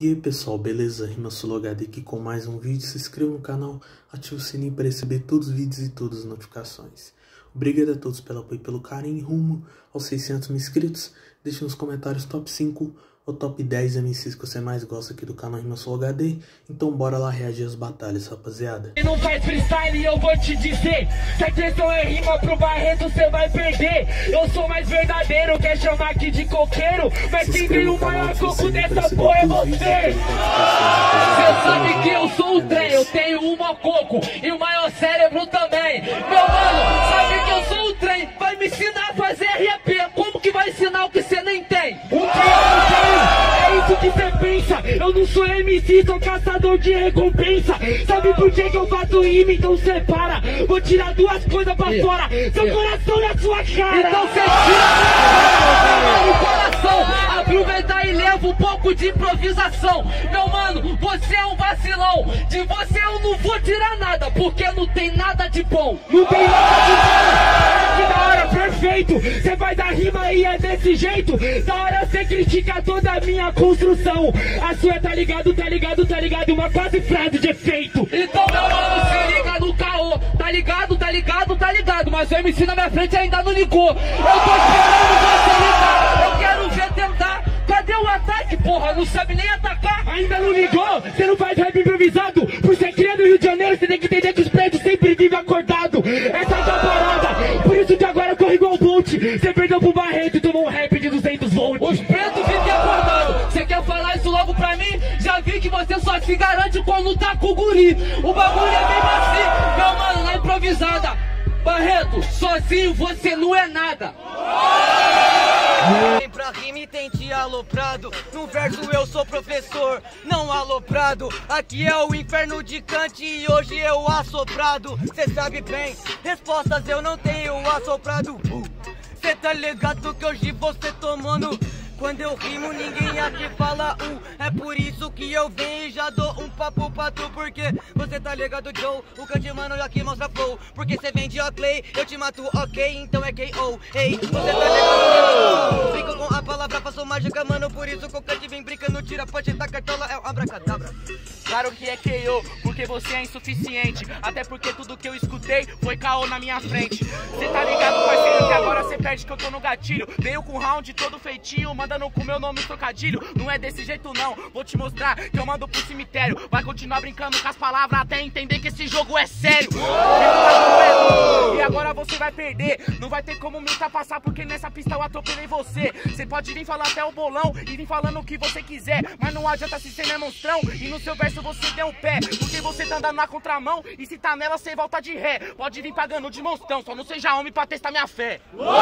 E aí pessoal, beleza? RimaSoloHD aqui com mais um vídeo. Se inscreva no canal, ative o sininho para receber todos os vídeos e todas as notificações. Obrigado a todos pelo apoio e pelo carinho rumo aos 600 mil inscritos. Deixe nos comentários top 5 ou top 10 MCs que você mais gosta aqui do canal RimaSoloHD. Então bora lá reagir às batalhas, rapaziada. E não faz freestyle e eu vou te dizer, se a questão é rima pro Barreto, você vai perder. Eu sou mais verdadeiro, quer chamar aqui de coqueiro, mas quem tem o maior coco dessa porra é você. Você sabe que eu sou o trem, eu tenho um mococo e o maior cérebro também. Meu mano, sabe que eu sou o trem, vai me ensinar a fazer RAP. Como que vai ensinar o que você nem tem? O que eu não tenho? É isso que você pensa. Eu não sou MC, sou caçador de recompensa. Sabe por que eu faço rima? Então cê para. Vou tirar duas coisas pra fora. Seu coração na sua cara. Então cê tira o coração. Aproveita e leva um pouco de improvisação. Meu mano, você é um vacilão. De você eu não vou tirar nada, porque não tem nada de bom. Não tem nada de bom. Que da hora, perfeito. Cê vai dar rima e é desse jeito. Da hora cê critica toda a minha construção. A sua tá ligado, tá ligado, tá ligado. Uma quase frase de efeito. Então meu mano, se liga no caô. Tá ligado, tá ligado, tá ligado. Mas o MC na minha frente ainda não ligou. Eu tô esperando você ligar. Eu quero ver tentar. Cadê o ataque, porra? Não sabe nem atacar. Ainda não ligou? Você não faz rap improvisado. Por ser criado no Rio de Janeiro, você tem que entender que os prédios sempre vivem acordado. Essa é a parada. Por isso que agora corre igual o Bolt. Você perdeu pro Barreto e tomou um rap de 200 volts. Os pretos vivem acordados. Você quer falar isso logo pra mim? Já vi que você só se garante quando tá com o guri. O bagulho é bem assim, meu mano, na improvisada. Barreto, sozinho você não é nada. Vem pra rima e tente aloprado. No verso eu sou professor, não aloprado. Aqui é o inferno de Kant e hoje eu assoprado. Cê sabe bem, respostas eu não tenho assoprado. Cê tá ligado que hoje você tomando. Quando eu rimo ninguém aqui fala É por isso que eu venho e já dou um papo pra tu. Porque você tá ligado, Joe, o Kant mano aqui mostra flow. Porque cê vem de Oclay, eu te mato, ok, então é KO. Ei, você tá ligado, brinco com a palavra, faço mágica, mano. Por isso que o Kant vem brincando, tira, pode dar cartola, é um abracadabra. Claro que é KO, porque você é insuficiente. Até porque tudo que eu escutei foi KO na minha frente. Cê tá ligado, parceiro, que agora cê perde que eu tô no gatilho. Veio com o round todo feitinho, mandando com meu nome trocadilho. Não é desse jeito não, vou te mostrar que eu mando pro cemitério. Vai continuar brincando com as palavras até entender que esse jogo é sério. E agora você vai perder, não vai ter como me ultrapassar, porque nessa pista eu atropelei você. Você pode vir falar até o bolão e vir falando o que você quiser, mas não adianta se ser monstrão e no seu verso você deu um pé, porque você tá andando na contramão e se tá nela você volta de ré. Pode vir pagando de monstrão, só não seja homem pra testar minha fé.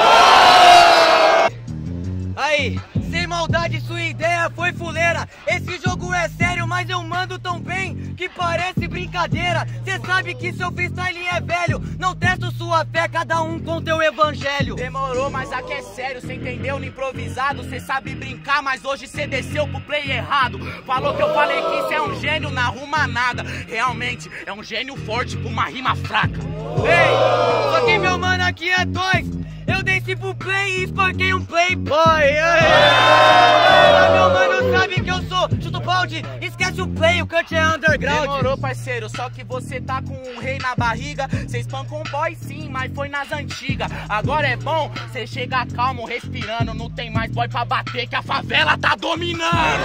Aí, sem maldade, sua ideia foi fuleira. Esse jogo é sério, mas eu mando tão bem que parece brincadeira. Cê sabe que seu freestyle é velho, não testo sua fé, cada um com teu evangelho. Demorou, mas aqui é sério, cê entendeu no improvisado. Cê sabe brincar, mas hoje cê desceu pro play errado. Falou que eu falei que cê é um gênio, não arruma nada. Realmente, é um gênio forte pra uma rima fraca. Ei, só que meu mano aqui é dois. Eu desci pro play e espanquei um playboy. Meu mano sabe que eu sou chuto balde, esquece o play, o Kant é underground. Demorou, parceiro, só que você tá com um rei na barriga. Cê espancou um boy sim, mas foi nas antigas. Agora é bom, cê chega calmo, respirando. Não tem mais boy pra bater que a favela tá dominando.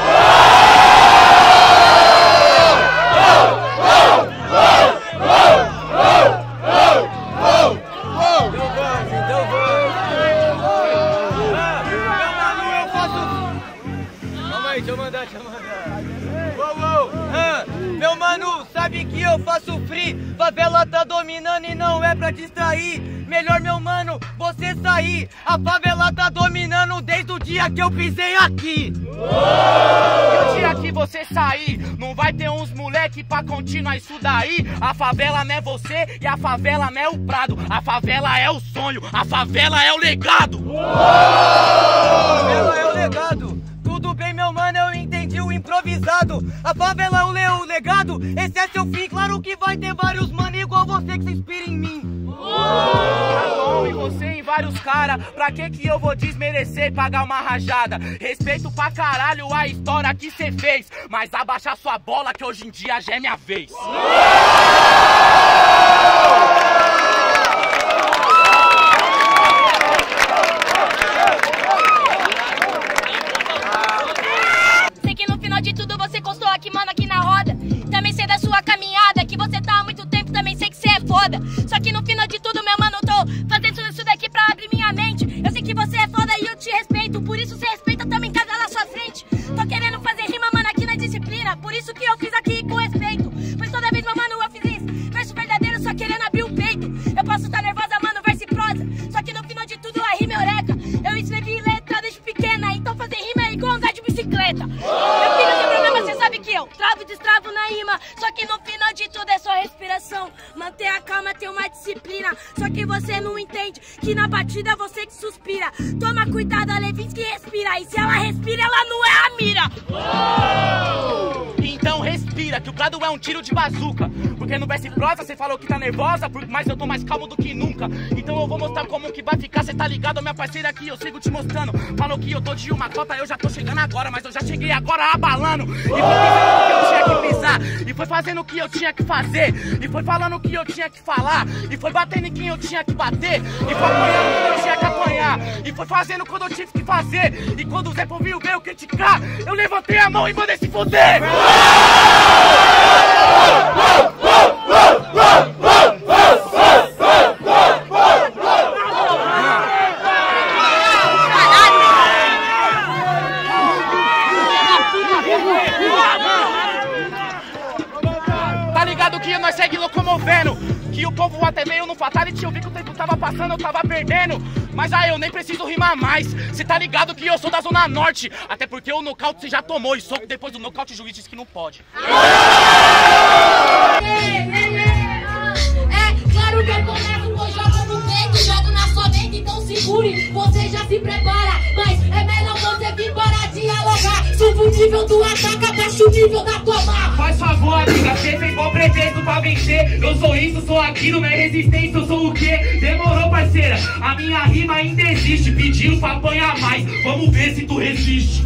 Meu mano, sabe que eu faço free. Favela tá dominando e não é pra distrair. Melhor, meu mano, você sair. A favela tá dominando desde o dia que eu pisei aqui. E o dia que você sair, não vai ter uns moleque pra continuar isso daí. A favela não é você e a favela não é o Prado. A favela é o sonho, a favela é o legado. A favela é o legado. Tudo bem, meu mano, eu entendi o improvisado. A favela é o legado, esse é seu fim. Claro que vai ter vários mano igual você que se inspira em mim. Tá bom, e você em vários cara. Pra que eu vou desmerecer e pagar uma rajada? Respeito pra caralho a história que cê fez, mas abaixa sua bola que hoje em dia já é minha vez. Sei que no final de tudo você constou aqui, mano, aqui na roda. Também sei da sua caminhada, que você tá há muito tempo, também sei que você é foda. Só que no final de tudo, meu mano, tô fazendo isso daqui pra abrir minha mente. Eu sei que você é foda e eu te respeito, por isso você respeita também cada lá na sua frente. Tô querendo fazer rima, mano, aqui na disciplina, por isso que eu fiz aqui com respeito. Pois toda vez, meu mano, eu fiz isso. Verso verdadeiro, só querendo abrir o peito. Eu posso estar nervosa, mano, verso e prosa. Só que no final de tudo, a rima é eureka. Eu escrevi letra desde pequena, então fazer rima é igual andar de bicicleta. Meu filho, sem problema, você sabe que eu travo e destravo na rima. Só que no final de tudo é só respiração. Manter a calma, ter uma disciplina. Só que você não entende que na batida você que suspira. Toma cuidado, a Levinsky respira. E se ela respira, ela não é a mira. Então respira, que o gado é um tiro de bazuca. Porque no verso e prosa você falou que tá nervosa, mas eu tô mais calmo do que nunca. Então eu vou mostrar como que vai ficar, cê tá ligado, minha parceira aqui, eu sigo te mostrando. Falou que eu tô de uma cota, eu já tô chegando agora, mas eu já cheguei agora abalando. E foi pisando que eu tinha que pisar, e foi fazendo o que eu tinha que fazer, e foi falando o que eu tinha que falar, e foi batendo em quem eu tinha que bater, e foi apanhando quando eu tinha que apanhar, e foi fazendo quando eu tive que fazer. E quando o Zé Povinho veio criticar, eu levantei a mão e mandei se fuder. Tá ligado que nós segue locomovendo, que o povo até meio no fatality. Eu vi que o tempo tava passando, eu tava perdendo, mas aí eu nem preciso rimar mais. Cê tá ligado que eu sou da Zona Norte, até porque o nocaute você já tomou, e só que depois do nocaute o juiz disse que não pode. É claro que eu começo, eu jogo no peito, jogo na sua mente, então segure, você já se prepara. Mas é melhor você vir para dialogar. Suba o nível do ataque, abaixa o nível da tua marra. Faz favor, amiga, você tem bom pretexto pra vencer. Eu sou isso, sou aquilo, não é resistência, eu sou o quê? Demorou, parceira, a minha rima ainda existe. Pedindo pra apanhar mais, vamos ver se tu resiste.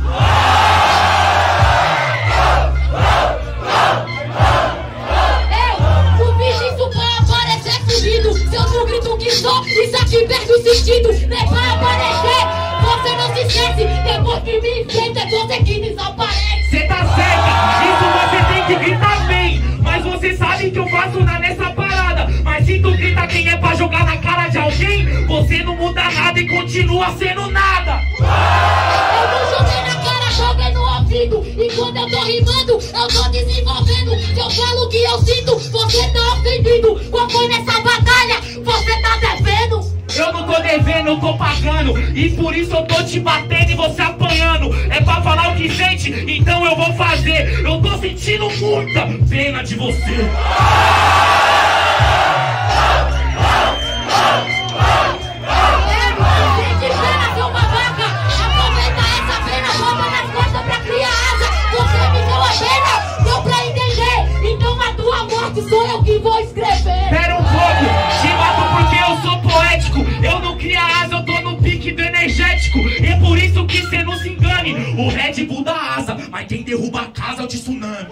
Se eu não grito que sou, isso aqui perde o sentido. Nem vai aparecer, você não se esquece. Depois que me enfrenta, é você que desaparece. Cê tá certa, isso você tem que gritar bem. Mas você sabe que eu faço nada nessa parada. Mas se tu grita quem é pra jogar na cara de alguém, você não muda nada e continua sendo nada. Eu não joguei na cara, joguei no ouvido. E quando eu tô rimando, eu tô desenvolvendo. Se eu falo o que eu sinto, você tá ofendido. Qual foi nessa batalha? Você tá devendo? Eu não tô devendo, eu tô pagando. E por isso eu tô te batendo e você apanhando. É pra falar o que sente, então eu vou fazer. Eu tô sentindo muita pena de você. Sou eu que vou escrever. Pera um pouco, te mato porque eu sou poético. Eu não crio asa, eu tô no pique do energético. E é por isso que cê não se engane. O Red Bull dá asa, mas quem derruba a casa é o tsunami.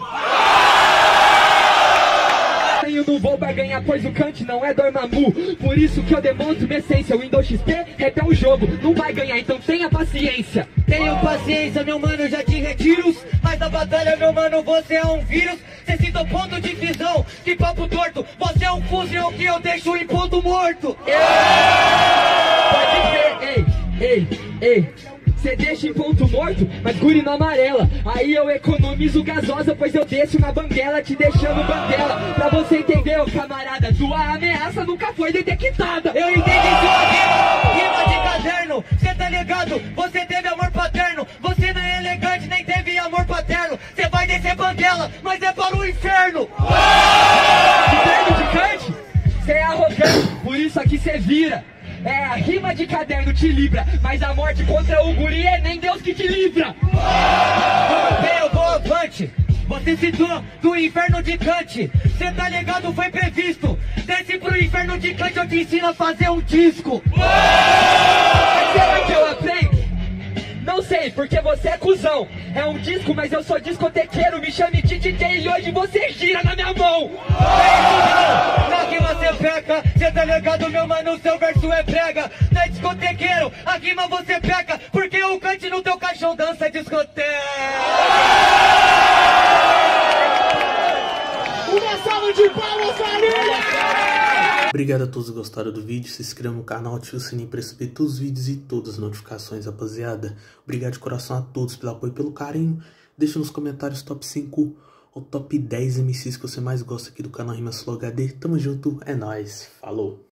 Eu não vou barganhar, pois o Kant não é Dormammu. Por isso que eu demonstro minha essência. O Windows XP rap é um jogo, não vai ganhar, então tenha paciência. Tenho paciência, meu mano, já te retiros. Mas na batalha, meu mano, você é um vírus. Cê cita ponto de visão, que papo torto. Você é um fuzil que eu deixo em ponto morto. Pode ser, ei. Cê deixa em ponto morto, mas guri na amarela. Aí eu economizo gasosa, pois eu desço na banguela, te deixando banguela. Pra você entender, ô camarada, tua ameaça nunca foi detectada. Eu entendi sua rima de caderno. Cê tá ligado, você teve amor paterno. Você não é elegante, nem teve amor paterno. Cê vai descer banguela, mas é para o inferno. Inferno de Kant? Cê é arrogante, por isso aqui cê vira. É, a rima de caderno te livra, mas a morte contra o guri é nem Deus que te livra. Eu vou avante. Você citou do inferno de Kant. cê tá ligado, foi previsto. Desce pro inferno de cante, eu te ensino a fazer um disco. Mas será que eu aprendo? Não sei, porque você é cuzão. É um disco, mas eu sou discotequeiro. Me chame de DJ e hoje você gira na minha mão. Na rima você peca, cê tá ligado, meu mano, seu verso é prega. Não é discotequeiro, a rima você peca, porque o cante no teu caixão dança discoteca. Uma salva de palmas, família! Obrigado a todos que gostaram do vídeo, se inscreva no canal, ative o sininho para receber todos os vídeos e todas as notificações, rapaziada. Obrigado de coração a todos pelo apoio e pelo carinho. Deixa nos comentários top 5 ou top 10 MCs que você mais gosta aqui do canal Rima Sulou HD. Tamo junto, é nóis, falou!